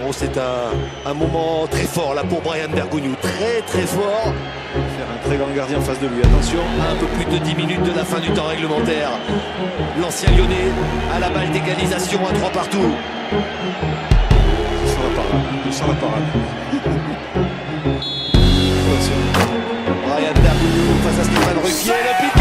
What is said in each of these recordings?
Oh, c'est un moment très fort là pour Brian Bergogneau, très fort. Faire un très grand gardien en face de lui, attention. À un peu plus de 10 minutes de la fin du temps réglementaire. L'ancien Lyonnais à la balle d'égalisation à 3 partout. Il sent la parade, il sent la parade. Brian Bergogneau face à Stéphane Ruffier, le piqué.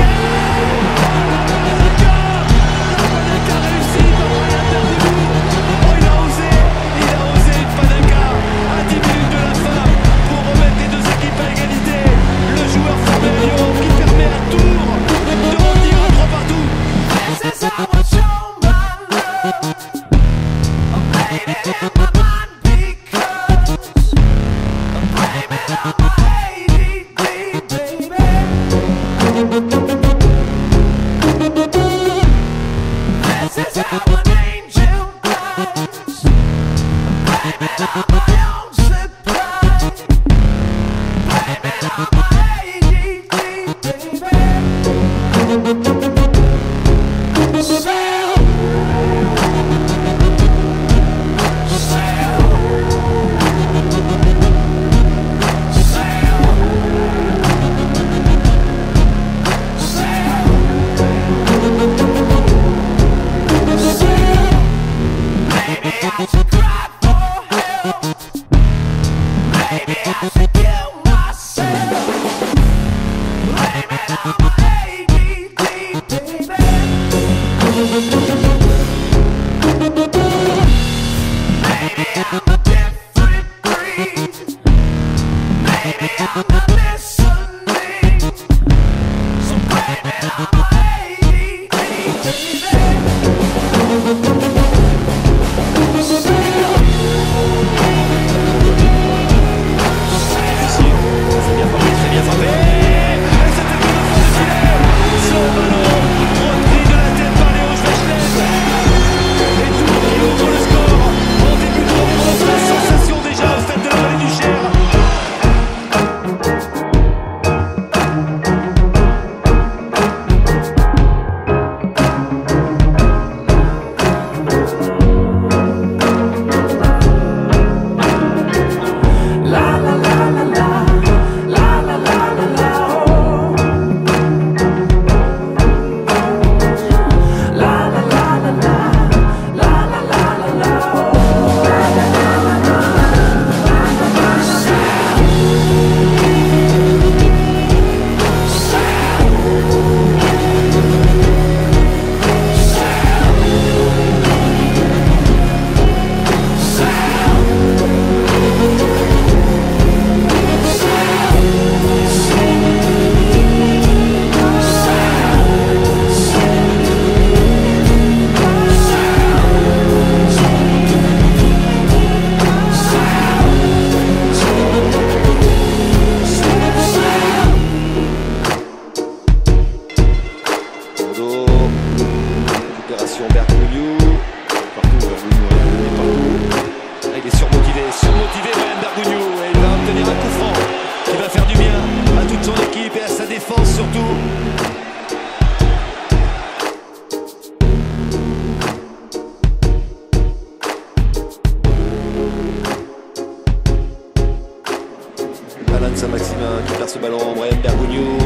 Saint-Maximin qui perd ce ballon, Brian Bergogneau.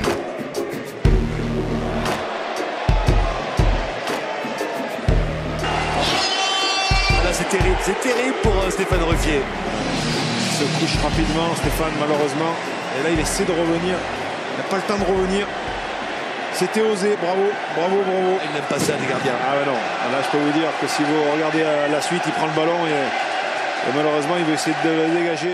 Là c'est terrible pour Stéphane Ruffier. Il se couche rapidement Stéphane malheureusement. Et là il essaie de revenir. Il n'a pas le temps de revenir. C'était osé, bravo. Il n'aime pas ça les gardiens. Ah ben non, là je peux vous dire que si vous regardez la suite, il prend le ballon et malheureusement il veut essayer de le dégager.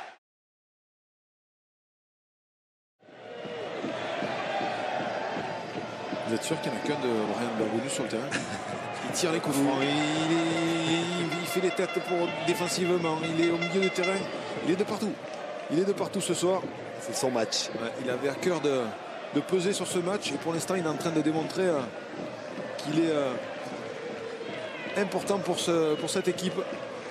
Vous êtes sûr qu'il n'y en a qu'un de Brian Bergogneau sur le terrain? Il tire les coups francs, il fait les têtes défensivement, il est au milieu du terrain, il est de partout. Il est de partout ce soir. C'est son match. Ouais, il avait à cœur de peser sur ce match et pour l'instant il est en train de démontrer qu'il est important pour cette équipe.